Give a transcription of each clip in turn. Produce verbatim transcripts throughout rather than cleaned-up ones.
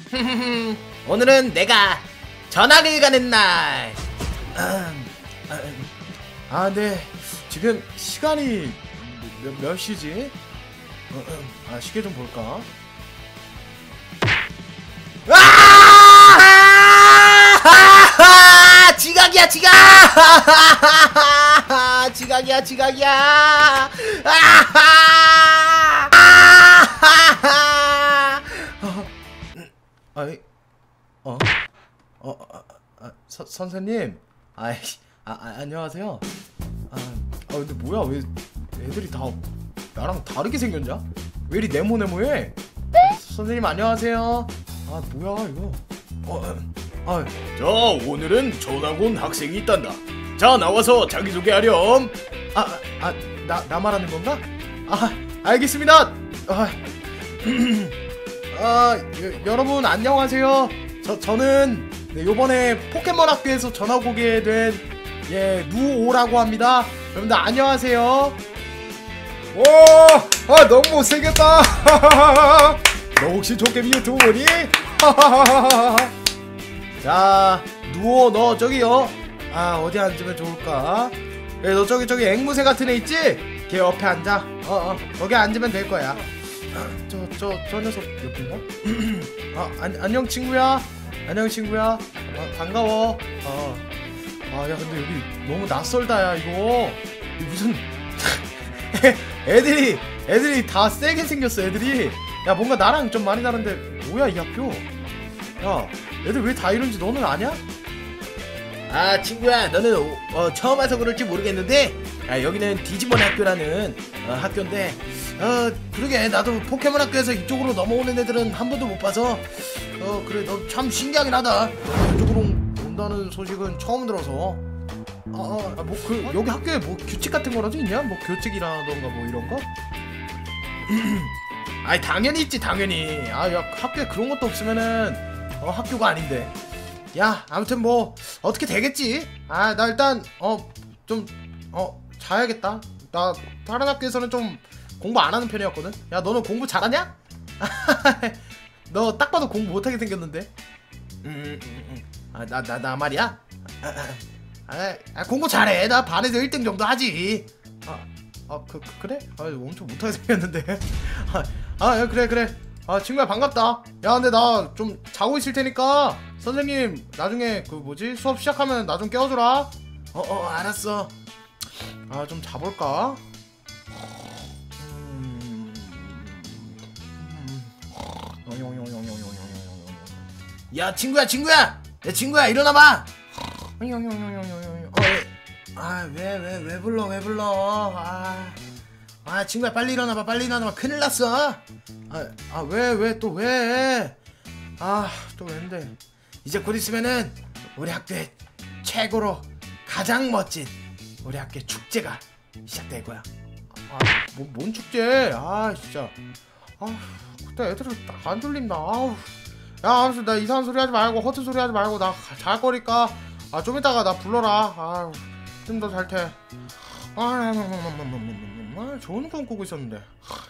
오늘은 내가 전학을 가는 날. 아, 네. 지금 시간이 몇, 몇 시지? 아, 시계 좀 볼까? 아! 지각이야, 지각! 지각이야, 지각이야! 아이, 어, 어, 아, 아, 서, 선생님, 아이, 아, 아, 안녕하세요. 아, 아, 근데 뭐야, 왜 애들이 다 나랑 다르게 생겼냐? 왜 이리 네모네모해? 선생님 안녕하세요. 아, 뭐야 이거? 어, 아, 자, 오늘은 전학 온 학생이 있단다. 자, 나와서 자기소개하렴. 아, 아, 나, 나 말하는 건가? 아, 알겠습니다. 아, 아 여, 여러분 안녕하세요. 저, 저는 네, 요번에 포켓몬 학교에서 전학 오게 된 예, 누오라고 합니다. 여러분들 안녕하세요. 와, 아, 너무 못생겼다. 너 혹시 도깨비 유튜버니? 자, 누오 너 저기요. 아, 어디 앉으면 좋을까? 예, 너 저기 저기 앵무새 같은 애 있지? 걔 옆에 앉아. 어, 어, 거기 앉으면 될 거야. 저, 저, 저 녀석 옆인가? 아, 안, 안녕 친구야. 안녕 친구야. 어, 반가워. 어. 아, 야, 근데 여기 너무 낯설다, 야, 이거. 이거 무슨. 애들이, 애들이 다 세게 생겼어, 애들이. 야, 뭔가 나랑 좀 많이 다른데, 뭐야, 이 학교? 야, 애들 왜 다 이런지 너는 아냐? 아, 친구야, 너는 오, 어, 처음 와서 그럴지 모르겠는데, 야, 여기는 디지몬 학교라는 어, 학교인데, 어, 그러게, 나도 포켓몬 학교에서 이쪽으로 넘어오는 애들은 한 번도 못 봐서, 어, 그래, 너 참 신기하긴 하다. 어, 이쪽으로 온다는 소식은 처음 들어서. 아, 아, 아, 뭐, 그, 여기 학교에 뭐 규칙 같은 거라도 있냐? 뭐 교칙이라던가 뭐 이런 거? 아이, 당연히 있지, 당연히. 아, 야, 학교에 그런 것도 없으면은, 어, 학교가 아닌데. 야, 아무튼 뭐 어떻게 되겠지? 아, 나 일단 어 좀 어 자야겠다. 나 다른 학교에서는 좀 공부 안 하는 편이었거든. 야, 너는 공부 잘하냐? 너 딱 봐도 공부 못하게 생겼는데. 음, 음, 음. 아, 나 나 나 말이야. 아, 아, 아, 공부 잘해. 나 반에서 일 등 정도 하지. 아, 아, 그, 그 그래? 아, 엄청 못하게 생겼는데. 아, 아, 그래 그래. 아, 친구야 반갑다. 야, 근데 나 좀 자고 있을 테니까 선생님 나중에 그 뭐지 수업 시작하면 나 좀 깨워주라. 어, 어, 알았어. 아, 좀 자볼까? 음... 야, 친구야 친구야. 야, 친구야 일어나봐. 어, 아, 왜 왜 왜 불러 왜 불러. 아, 아, 친구야 빨리 일어나봐. 빨리 일어나봐. 큰일 났어. 아, 아, 왜, 왜, 또 왜? 아, 또 왠데? 이제 곧 있으면은 우리 학교의 최고로 가장 멋진 우리 학교의 축제가 시작될 거야. 아, 뭐, 뭔 축제? 아, 진짜. 아, 그때 애들을 딱 안 졸린다. 아우. 야, 아무튼 나 이상한 소리 하지 말고 허튼 소리 하지 말고 나 잘 거니까 아, 좀 이따가 나 불러라. 아, 좀 더 잘 테. 아, 좋은 꿈 꾸고 있었는데.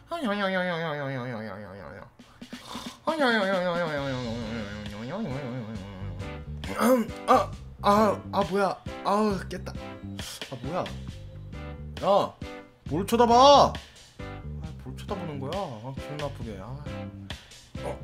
아, 아, 아, 뭐야? 아우, 깼다. 아, 뭐야? 야, 뭘 쳐다봐? 아, 뭘 쳐다보는 거야? 아, 기분 나쁘게. 아, 어.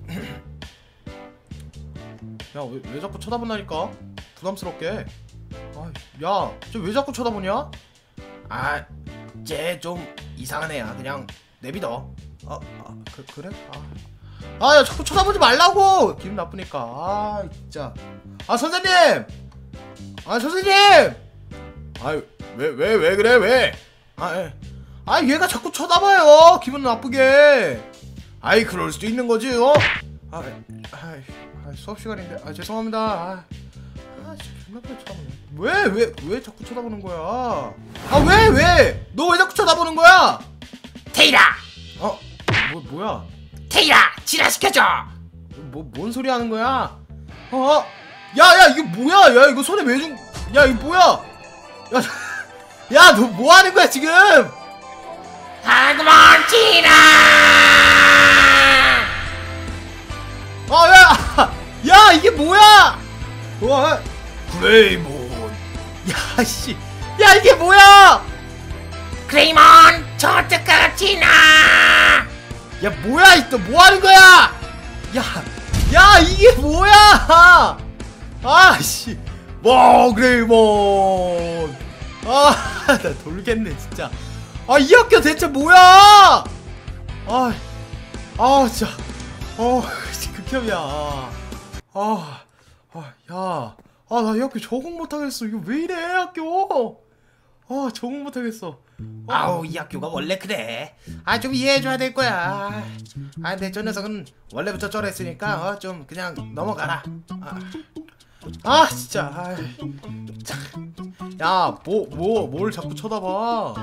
야, 왜, 왜 자꾸 쳐다본다니까? 부담스럽게. 아, 야, 쟤 왜 자꾸 쳐다보냐? 아, 쟤 좀 이상한 애야. 그냥 내비둬. 아, 아, 그, 그래? 아, 아, 야, 자꾸 쳐다보지 말라고! 기분 나쁘니까. 아, 진짜. 아, 선생님! 아, 선생님! 아, 왜, 왜, 왜 그래, 왜? 아, 예. 아, 얘가 자꾸 쳐다봐요. 기분 나쁘게. 아이, 그럴 수도 있는 거지, 어? 아, 아, 아, 수업 시간인데. 아, 죄송합니다. 아, 아, 진짜 존나 쁘게 쳐다보네. 왜, 왜, 왜 자꾸 쳐다보는 거야? 아, 왜, 왜? 너 왜 자꾸 쳐다보는 거야? 테이라! 어? 뭐, 뭐야? 테이라! 진화시켜줘! 뭐, 뭔 소리 하는 거야? 어? 야, 야, 이거 뭐야? 야, 이거 손에 왜 준, 야, 이거 뭐야? 야, 야, 너 뭐 하는 거야, 지금? 하그몬 진화! 아, 야, 뭐야 이게 뭐야? 와, 그레이몬. 야씨, 야 이게 뭐야? 그레이몬 저택까지 나. 야 뭐야 이 또 뭐하는 거야? 야, 야 이게 뭐야? 아씨, 와 그레이몬. 아, 나 돌겠네 진짜. 아 이 학교 대체 뭐야? 아, 아 진짜. 어, 극혐이야. 아, 아, 야, 아 나 이 학교 적응 못하겠어. 이거 왜 이래 학교? 아 적응 못하겠어. 아우 이 학교가 원래 그래. 아 좀 이해해줘야 될 거야. 아 근데 저 녀석은 원래부터 저랬으니까 어 좀 그냥 넘어가라. 아, 아 진짜. 야뭐 뭐 뭘 자꾸 쳐다봐. 어?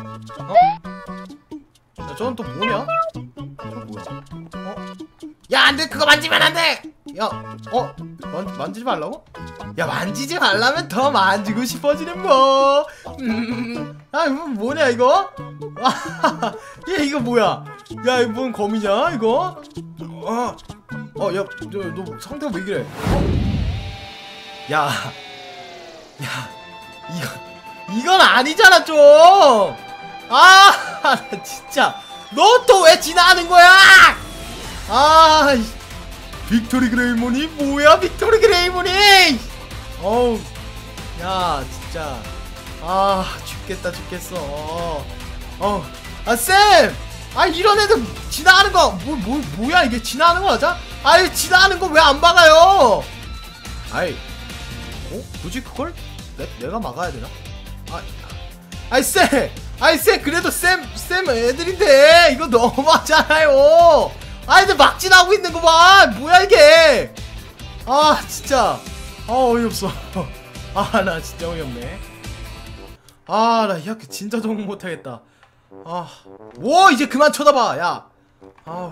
야 저건 또 뭐냐? 저 뭐야? 어? 야 안돼 그거 만지면 안돼. 야, 어? 만, 만지지 말라고? 야 만지지 말라면 더 만지고 싶어지는 뭐. 음, 야 이거 뭐냐 이거? 아, 얘 이거 뭐야? 야 이거 뭔 거미냐 이거? 어, 어, 야, 너, 너 상태가 왜 그래? 어? 야, 야, 이거 이건 아니잖아 좀. 아, 나 진짜 너 또 왜 지나가는 거야? 아. 빅토리 그레이몬이 뭐야 빅토리 그레이몬이. 어우 야 진짜 아 죽겠다 죽겠어. 어 아 쌤, 아 이런 애들 지나가는 거 뭐 뭐 뭐야 이게 지나가는 거 맞아? 아이 지나가는 거 왜 안 막아요? 아이 어 굳이 그걸 내, 내가 막아야 되나? 아 아이 쌤, 아이 쌤 그래도 쌤 쌤 애들인데 이거 너무하잖아요. 아 근데 막 지나고 있는 거 봐. 뭐야 이게? 아 진짜 아 어이없어. 아 나 진짜 어이없네. 아 나 이 학교 진짜 적응 못하겠다. 아 뭐 이제 그만 쳐다봐. 야, 아,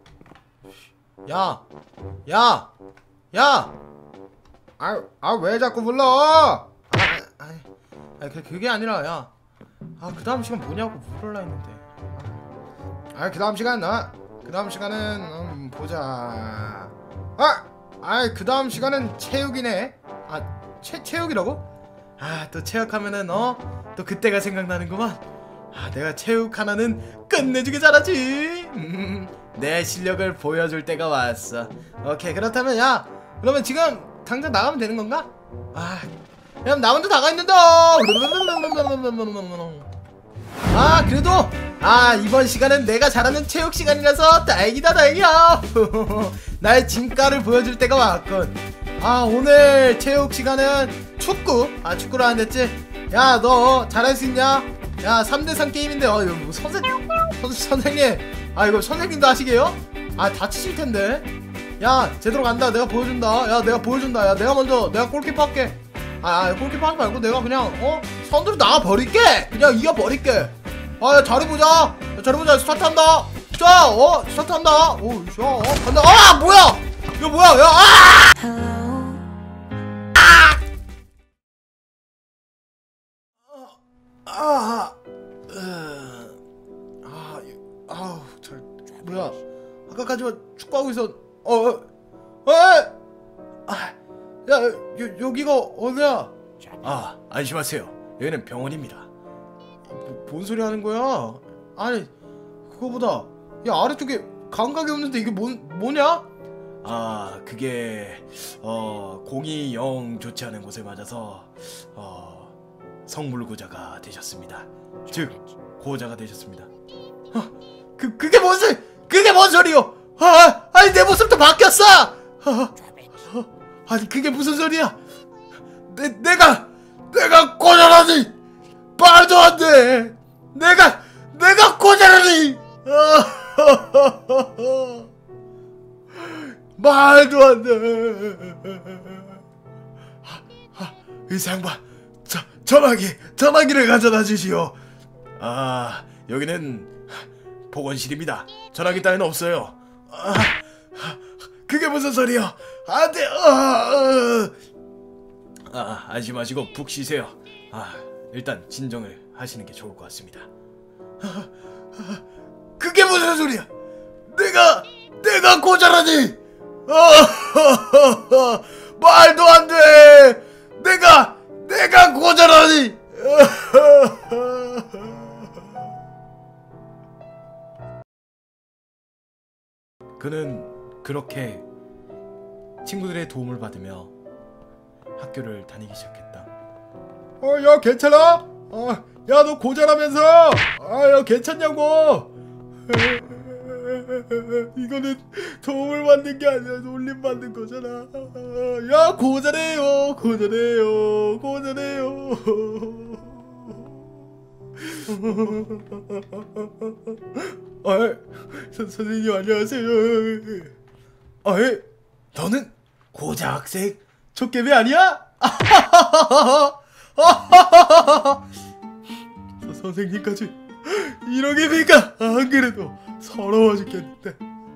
야, 야, 야, 아, 아 왜 자꾸 불러? 아, 아, 아, 그 그게 아니라 야, 아 그 다음 시간 뭐냐고 물으려 했는데. 아 그 다음 시간 나. 그 다음 시간은 음, 보자. 아! 아이 그 다음 시간은 체육이네. 아 체, 체육이라고? 아 또 체육하면은 어? 또 그때가 생각나는구만. 아 내가 체육 하나는 끝내주게 잘하지. 음, 내 실력을 보여줄 때가 왔어. 오케이 그렇다면 야 그러면 지금 당장 나가면 되는 건가? 아 그럼 나 혼자 나가 있는데. 아 그래도 아 이번 시간은 내가 잘하는 체육 시간이라서 다행이다 다행이야. 나의 진가를 보여줄 때가 왔군. 아 오늘 체육 시간은 축구. 아 축구를 안 됐지? 야 너 잘할 수 있냐? 야 삼 대 삼 게임인데 어 이거 뭐 선생 선, 선생님 아 이거 선생님도 하시게요? 아 다치실 텐데. 야 제대로 간다. 내가 보여준다. 야 내가 보여준다. 야 내가 먼저 내가 골키퍼 할게. 아, 아 골키퍼 하지 말고 내가 그냥 어 선두로 나가 버릴게. 그냥 이겨 버릴게. 아, 야, 잘해보자. 야, 잘해보자. 스타트한다. 자, 어, 스타트한다. 오, 자, 어, 간다. 아, 뭐야? 야, 뭐야? 야, 아! 아! 아, 아, 아, 잘, 뭐야? 아까까지만 축구하고 있었. 어, 어, 어, 아, 야, 여, 여기가 어디야? 아, 안심하세요. 여기는 병원입니다. 뭐, 뭔 소리 하는 거야? 아니 그거보다 야 아래쪽에 감각이 없는데 이게 뭔 뭐냐? 아, 그게 어 공이 영 좋지 않은 곳에 맞아서 어 성물고자가 되셨습니다. 즉 고자가 되셨습니다. 아, 그 그게 뭔 소리? 그게 뭔 소리요? 아, 아니 내 모습도 바뀌었어. 아, 아, 아니 그게 무슨 소리야? 내 내가 내가 고자라니 말도 안 돼. 내가 내가 고자라니. 말도 안 돼. 아, 의상봐. 저 전화기 전화기를 가져다 주시오. 아, 여기는 보건실입니다. 전화기 따위는 없어요. 아, 그게 무슨 소리야? 안 돼. 아, 아, 안심하시고 푹 쉬세요. 아, 일단 진정을 하시는 게 좋을 것 같습니다. 그게 무슨 소리야? 내가 내가 고자라니. 아, 말도 안 돼. 내가 내가 고자라니. 그는 그렇게 친구들의 도움을 받으며 학교를 다니기 시작했다. 어, 야 괜찮아? 어, 야 너 고자라면서? 아, 야 괜찮냐고? 이거는 도움을 받는 게 아니라 놀림 받는 거잖아. 야 고자래요, 고자래요, 고자래요. 아, 선 선생님 안녕하세요. 아이, 너는 고자 학생 촉개비 아니야? 서, 선생님까지 이러게 비가 안 그래도 서러워 죽겠는데.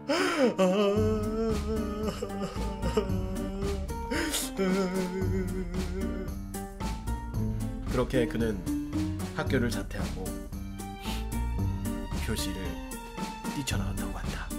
그렇게 그는 학교를 자퇴하고 교실을 뛰쳐나왔다고 한다.